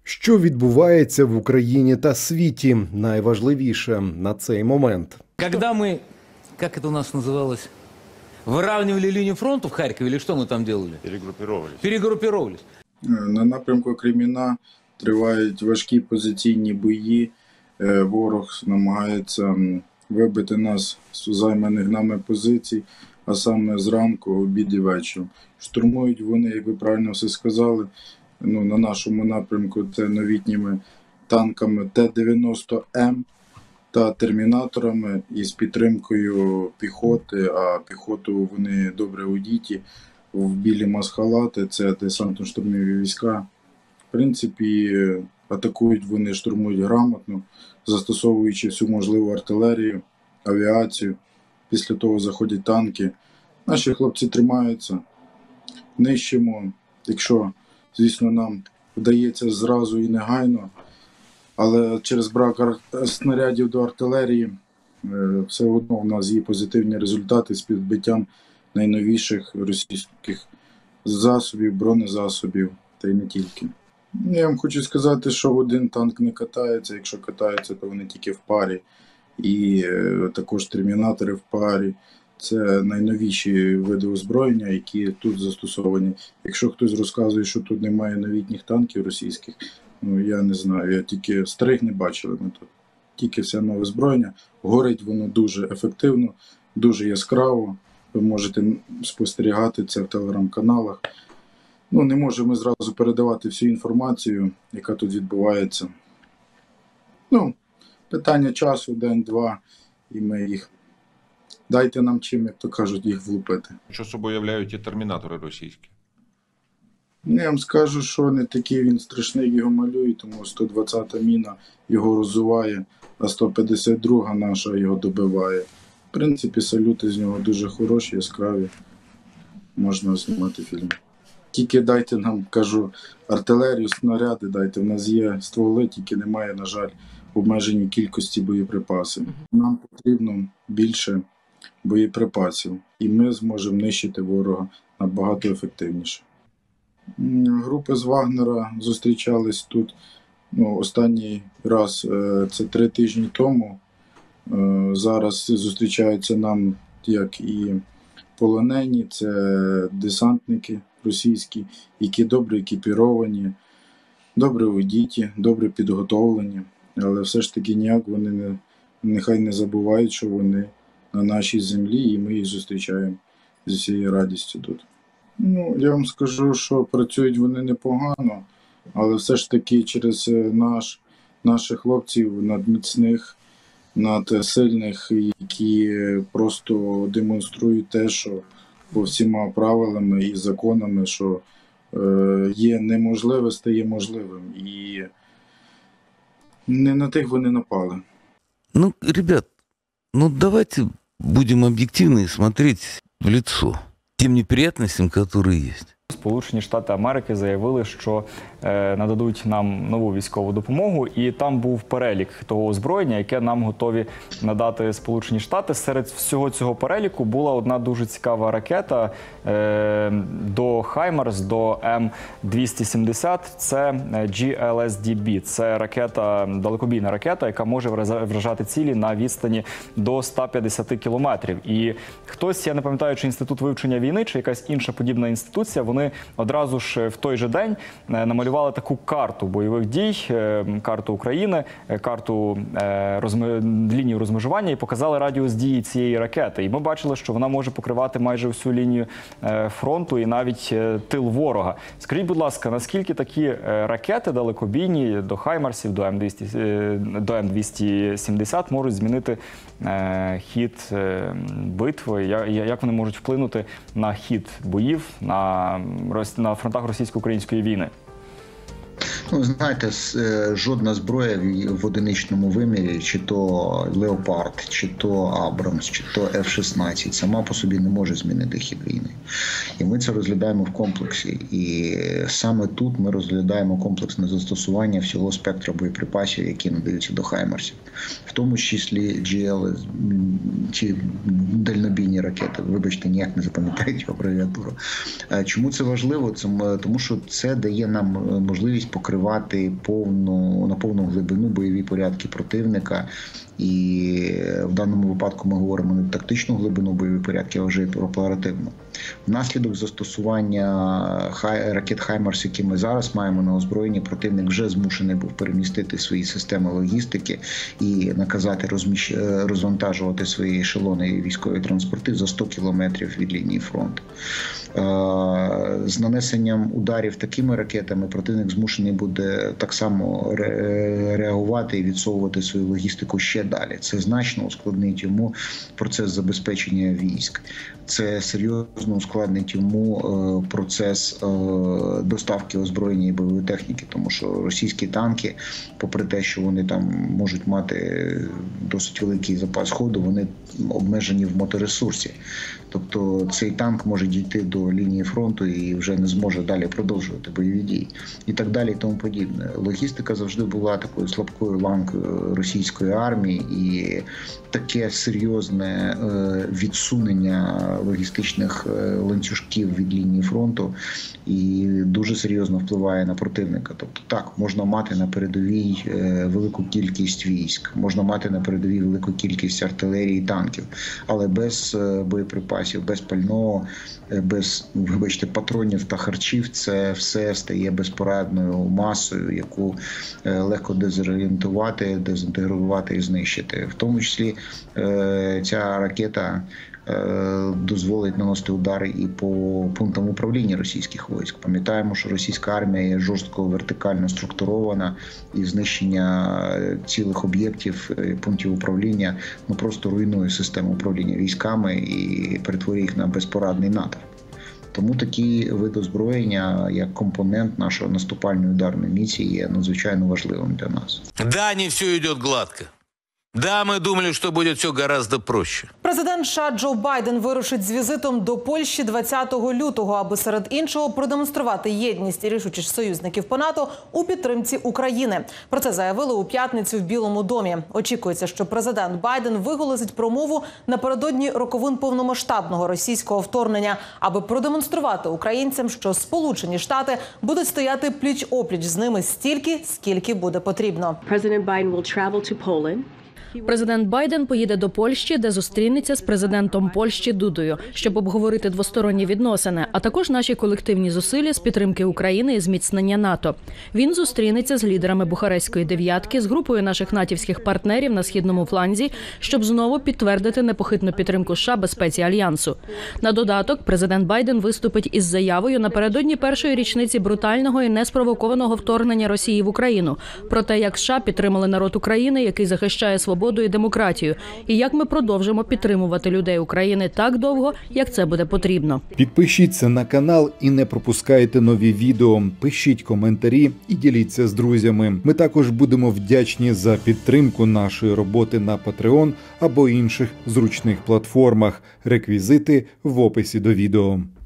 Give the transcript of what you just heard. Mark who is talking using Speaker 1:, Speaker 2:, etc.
Speaker 1: Що відбувається в Україні та світі, найважливіше на цей момент.
Speaker 2: Когда мы, как это у нас называлось, выравнивали линию фронта в Харькове, или что мы там делали? Перегруппировались.
Speaker 3: На напрямку Креміна тривають важкі позиційні бої. Ворог намагається вибити нас з займаних нами позицій, а саме зранку, обід і вечір. Штурмують вони, як ви правильно все сказали, на нашому напрямку це новітніми танками Т-90М та термінаторами із підтримкою піхоти, а піхоту вони добре одіті в білі масхалати, це десантно-штурмові війська. В принципі, атакують вони, штурмують грамотно, застосовуючи всю можливу артилерію, авіацію. Після того заходять танки. Наші хлопці тримаються, нищимо, якщо, звісно, нам вдається зразу і негайно, але через брак снарядів до артилерії все одно у нас є позитивні результати з підбиттям найновіших російських засобів, бронезасобів, та й не тільки. Я вам хочу сказати, що один танк не катається, якщо катаються, то вони тільки в парі. І також термінатори в парі. Це найновіші види озброєння, які тут застосовані. Якщо хтось розказує, що тут немає новітніх танків російських, я не знаю, я тільки старих не бачили ми тут. Тільки все нове озброєння. Горить воно дуже ефективно, дуже яскраво. Ви можете спостерігати це в телеграм-каналах. Не можемо зразу передавати всю інформацію, яка тут відбувається. Питання часу, день-два, і ми їх... Дайте нам чим, як то кажуть, їх влупити.
Speaker 4: Що собою являють ті термінатори російські?
Speaker 3: Я вам скажу, що не такий він страшний, як його малюють, тому 120-та міна його роззуває, а 152-га наша його добиває. В принципі, салюти з нього дуже хороші, яскраві. Можна знімати фільм. Тільки дайте нам, кажу, артилерію, снаряди дайте. В нас є стволи, тільки немає, на жаль, обмежені кількості боєприпасів. Нам потрібно більше боєприпасів, і ми зможемо нищити ворога набагато ефективніше. Групи з Вагнера зустрічались тут останній раз, це 3 тижні тому. Зараз зустрічаються нам як і полонені, це десантники російські, які добре екіпіровані, добре одіті, добре підготовлені. Але все ж таки ніяк вони нехай не забувають, що вони на нашій землі, і ми їх зустрічаємо зі всією радістю тут. Я вам скажу, що працюють вони непогано, але все ж таки через наших хлопців надміцних, надсильних, які просто демонструють те, що по всіма правилами і законами, що є неможливе, стає можливим. І не на тих вони напали.
Speaker 5: Ребят, давайте будем объективны и смотреть в лицо тем неприятностям, которые есть.
Speaker 6: Сполучені Штати Америки заявили, що нададуть нам нову військову допомогу, і там був перелік того озброєння, яке нам готові надати Сполучені Штати. Серед всього цього переліку була одна дуже цікава ракета до Хаймарс, до М270, це GLSDB. Це ракета, далекобійна ракета, яка може вражати цілі на відстані до 150 кілометрів. І хтось, я не пам'ятаю, чи Інститут вивчення війни, чи якась інша подібна інституція, вони одразу ж в той же день намалювали таку карту бойових дій, карту України, карту лінію розмежування і показали радіус дії цієї ракети. І ми бачили, що вона може покривати майже всю лінію фронту і навіть тил ворога. Скажіть, будь ласка, наскільки такі ракети далекобійні до Хаймарсів, до М270 можуть змінити хід битви, як вони можуть вплинути на хід боїв на фронтах російсько-української війни?
Speaker 7: Знаєте, жодна зброя в одиничному вимірі, чи то Леопард, чи то Абрамс, чи то F-16, сама по собі не може змінити хід війни. І ми це розглядаємо в комплексі. І саме тут ми розглядаємо комплексне застосування всього спектру боєприпасів, які надаються до Хаймарсів. В тому числі GL, чи дальнобійні ракети. Вибачте, ніяк не запам'ятаю цю абревіатуру. Чому це важливо? Тому що це дає нам можливість покривати відкривати на повну глибину бойові порядки противника. І в даному випадку ми говоримо не тактичну глибину бойових порядків, а вже про оперативну. Внаслідок застосування ракет «Хаймарс», які ми зараз маємо на озброєнні, противник вже змушений був перемістити свої системи логістики і наказати розвантажувати свої ешелони і військові транспорти за 100 кілометрів від лінії фронту. З нанесенням ударів такими ракетами противник змушений буде так само реагувати і відсовувати свою логістику ще далі. Це значно ускладнить йому процес забезпечення військ. Це серйозно ускладнить йому процес доставки озброєння і бойової техніки, тому що російські танки, попри те, що вони там можуть мати досить великий запас ходу, вони обмежені в моторесурсі. Тобто цей танк може дійти до лінії фронту і вже не зможе далі продовжувати бойові дії. І так далі, і тому подібне. Логістика завжди була такою слабкою ланкою російської армії, і таке серйозне відсунення логістичних ланцюжків від лінії фронту і дуже серйозно впливає на противника. Тобто так, можна мати на передовій велику кількість військ, можна мати на передовій велику кількість артилерії і танків, але без боєприпасів, без пального, без, вибачте, патронів та харчів це все стає безпорадною масою, яку легко дезорієнтувати, дезінтегрувати і знищити. В тому числі ця ракета дозволить наносити удари і по пунктам управління російських військ. Пам'ятаємо, що російська армія є жорстко вертикально структурована, і знищення цілих об'єктів, пунктів управління просто руйнує систему управління військами і перетворює їх на безпорадний натовп. Тому такі види озброєння, як компонент нашої наступальної ударної місії, є надзвичайно важливим для нас.
Speaker 5: Да, не все йде гладко. Да, ми думали, що буде все гораздо проще.
Speaker 8: Президент США Джо Байден вирушить з візитом до Польщі 20 лютого, аби серед іншого продемонструвати єдність і рішучість союзників по НАТО у підтримці України. Про це заявили у п'ятницю в Білому домі. Очікується, що президент Байден виголосить промову напередодні роковин повномасштабного російського вторгнення, аби продемонструвати українцям, що Сполучені Штати будуть стояти пліч-опліч з ними стільки, скільки буде потрібно.
Speaker 9: Президент Байден поїде до Польщі, де зустрінеться з президентом Польщі Дудою, щоб обговорити двосторонні відносини, а також наші колективні зусилля з підтримки України і зміцнення НАТО. Він зустрінеться з лідерами Бухарестської дев'ятки, з групою наших натівських партнерів на східному фланзі, щоб знову підтвердити непохитну підтримку США безпеці Альянсу. На додаток, президент Байден виступить із заявою напередодні першої річниці брутального і неспровокованого вторгнення Росії в Україну, про те, як США підтримали народ України, який захищає свободу і демократію, і як ми продовжимо підтримувати людей України так довго, як це буде потрібно.
Speaker 1: Підпишіться на канал і не пропускайте нові відео. Пишіть коментарі і діліться з друзями. Ми також будемо вдячні за підтримку нашої роботи на Patreon або інших зручних платформах. Реквізити в описі до відео.